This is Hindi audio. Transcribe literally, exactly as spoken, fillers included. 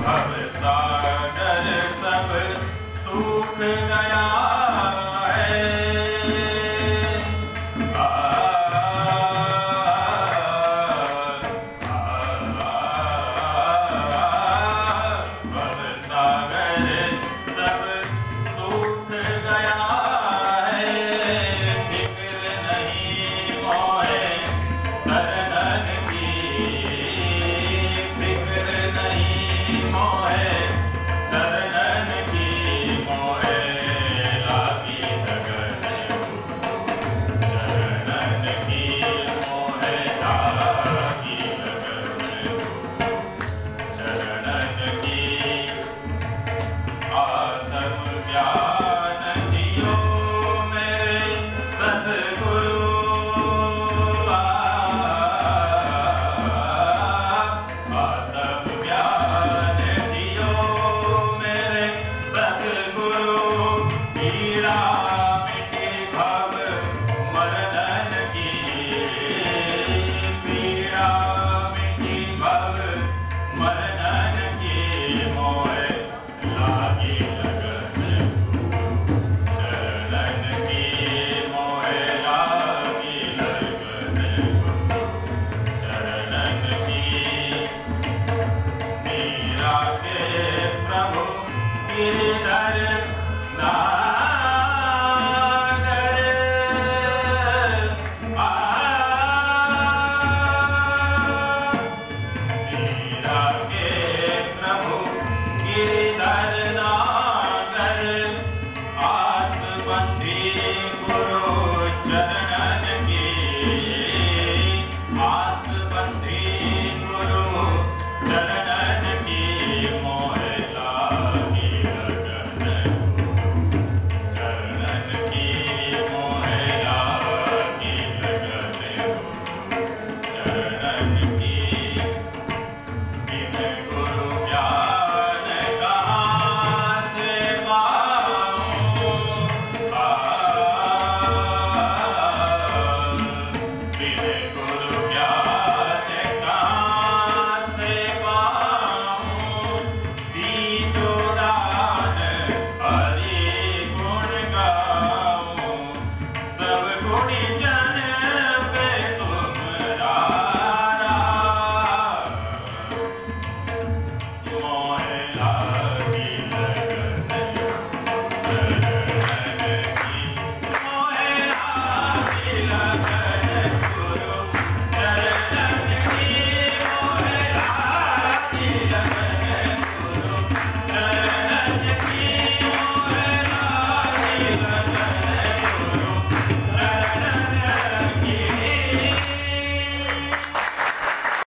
भव सागर सब सूख गया है। आ, आ, भव सागर सब सूख गया है। फिक्र नहीं मोहे तरनन की, फिक्र नहीं मोहे तरनन की, मोहे लागी लगन चरणन की, मोहे लागी लगन चरणन की। आत्म ज्ञान दियो मेरे सद्गुरु, आत्म ज्ञान दियो मेरे सद्गुरु। पीड़ा मिटी भव मरदन की, पीड़ा मिटी भव मरदन की, मोहे लागी लगन चरणन की, मोहे लागी लगन चरणन की। मीरा के प्रभु गिरधर नागर, आ, मीरा के प्रभु गिरधर नागर। आस बंधी गुरु चरणन की, आस बंधी गुरु चरणन की, मोहे लागी लगन चरणन की, मोहे लागी लगन चरणन की। बिन गुरु ज्ञान कहाँ से पाऊं, आ, बिन गुरु ज्ञान कहाँ से पाऊं। दीजो दान हरि गुण गाऊं, सब गुणी जन पे तुम रारा। मोहे